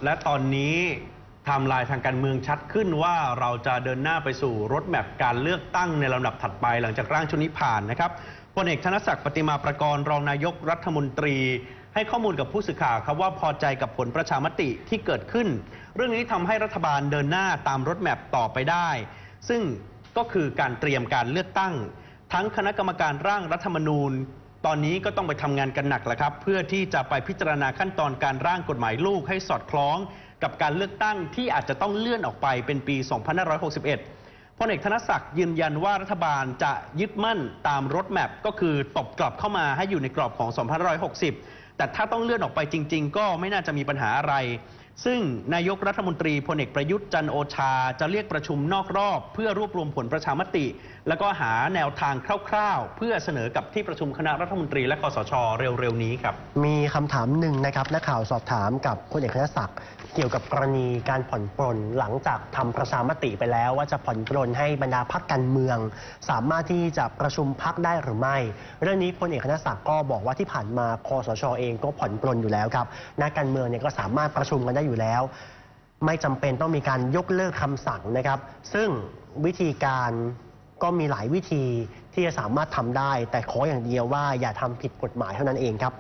และตอนนี้ไทม์ไลน์ทางการเมืองชัดขึ้นว่าเราจะเดินหน้าไปสู่รถแมพการเลือกตั้งในลำดับถัดไปหลังจากร่างชุดนี้ผ่านนะครับพลเอกธนศักดิ์ปฏิมาประกรณ์รองนายกรัฐมนตรีให้ข้อมูลกับผู้สื่อข่าวครับว่าพอใจกับผลประชามติที่เกิดขึ้นเรื่องนี้ทำให้รัฐบาลเดินหน้าตามรถแมพต่อไปได้ซึ่งก็คือการเตรียมการเลือกตั้งทั้งคณะกรรมการร่างรัฐธรรมนูญตอนนี้ก็ต้องไปทำงานกันหนักแล้วครับเพื่อที่จะไปพิจารณาขั้นตอนการร่างกฎหมายลูกให้สอดคล้องกับการเลือกตั้งที่อาจจะต้องเลื่อนออกไปเป็นปี 2561 พลเอกธนศักดิ์ยืนยันว่ารัฐบาลจะยึดมั่นตามรถแมพก็คือตบกลับเข้ามาให้อยู่ในกรอบของ 2560 แต่ถ้าต้องเลื่อนออกไปจริงๆก็ไม่น่าจะมีปัญหาอะไรซึ่งนายกรัฐมนตรีพลเอกประยุทธ์จันทร์โอชาจะเรียกประชุมนอกรอบเพื่อรวบรวมผลประชามติแล้วก็หาแนวทางคร่าวๆเพื่อเสนอกับที่ประชุมคณะรัฐมนตรีและคสช.เร็วๆนี้ครับมีคำถามหนึ่งนะครับนักข่าวสอบถามกับพลเอกธนศักดิ์เกี่ยวกับกรณีการผ่อนปรนหลังจากทำประชามติไปแล้วว่าจะผ่อนปรนให้บรรดาพรรคการเมืองสามารถที่จะประชุมพรรคได้หรือไม่เรื่องนี้พลเอกธนศักดิ์ก็บอกว่าที่ผ่านมาคสช.เองก็ผ่อนปรนอยู่แล้วครับนักการเมืองเนี่ยก็สามารถประชุมกันได้อยู่แล้วไม่จำเป็นต้องมีการยกเลิกคำสั่งนะครับซึ่งวิธีการก็มีหลายวิธีที่จะสามารถทำได้แต่ขออย่างเดียวว่าอย่าทำผิดกฎหมายเท่านั้นเองครับ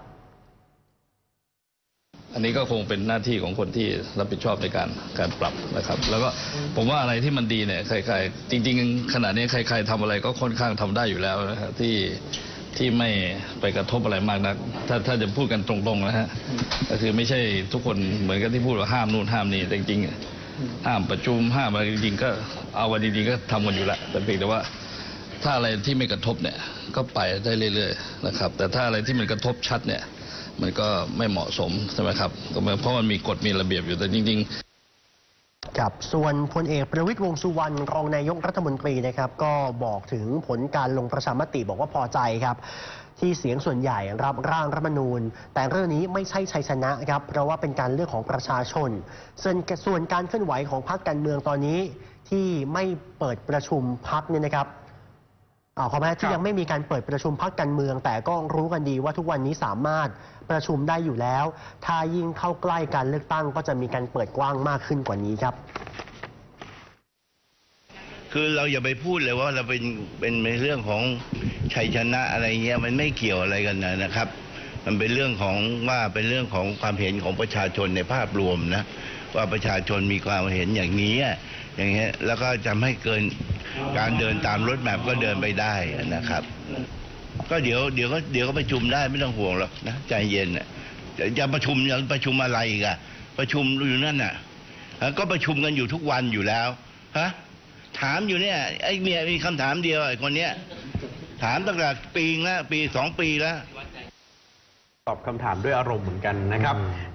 อันนี้ก็คงเป็นหน้าที่ของคนที่รับผิดชอบในการปรับนะครับแล้วก็ผมว่าอะไรที่มันดีเนี่ยใครๆจริงๆขณะนี้ใครๆทำอะไรก็ค่อนข้างทำได้อยู่แล้วนะครับที่ไม่ไปกระทบอะไรมากนักถ้าจะพูดกันตรงๆนะฮะก็คือไม่ใช่ทุกคนเหมือนกันที่พูดว่าห้ามนู่นห้ามนี่แต่จริงๆห้ามประชุมห้ามอะไรจริงๆก็เอาวันดีๆก็ทำกันอยู่แล้วแต่เพียงแต่ว่าถ้าอะไรที่ไม่กระทบเนี่ยก็ไปได้เรื่อยๆนะครับแต่ถ้าอะไรที่มันกระทบชัดเนี่ยมันก็ไม่เหมาะสมใช่ไหมครับเพราะมันมีกฎมีระเบียบอยู่แต่จริงๆครับส่วนพลเอกประวิตรวงษ์สุวรรณรองนายกรัฐมนตรีนะครับก็บอกถึงผลการลงประชามติบอกว่าพอใจครับที่เสียงส่วนใหญ่รับร่างรัฐธรรมนูญแต่เรื่องนี้ไม่ใช่ชัยชนะครับเพราะว่าเป็นการเลือกของประชาชนส่วนการเคลื่อนไหวของพรรคการเมืองตอนนี้ที่ไม่เปิดประชุมพรรคเนี่ยนะครับขออภัยที่ยังไม่มีการเปิดประชุมพรรคการเมืองแต่ก็รู้กันดีว่าทุกวันนี้สามารถประชุมได้อยู่แล้วถ้ายิ่งเข้าใกล้การเลือกตั้งก็จะมีการเปิดกว้างมากขึ้นกว่านี้ครับคือเราอย่าไปพูดเลยว่าเราเป็นเรื่องของชัยชนะอะไรเงี้ยมันไม่เกี่ยวอะไรกันนะครับมันเป็นเรื่องของความเห็นของประชาชนในภาพรวมนะว่าประชาชนมีความเห็นอย่างนี้อย่างเงี้ยแล้วก็จะให้เกินการเดินตามรถแมพก็เดินไปได้นะครับก็เดี๋ยวก็ประชุมได้ไม่ต้องห่วงหรอกนะใจเย็นจะประชุมอะไรอีกอะประชุมอยู่นั่นน่ะก็ประชุมกันอยู่ทุกวันอยู่แล้วฮะถามอยู่เนี่ยไอ้เมียมีคำถามเดียวไอ้คนเนี้ยถามตั้งแต่ปี2 ปีแล้วตอบคำถามด้วยอารมณ์เหมือนกันนะครับ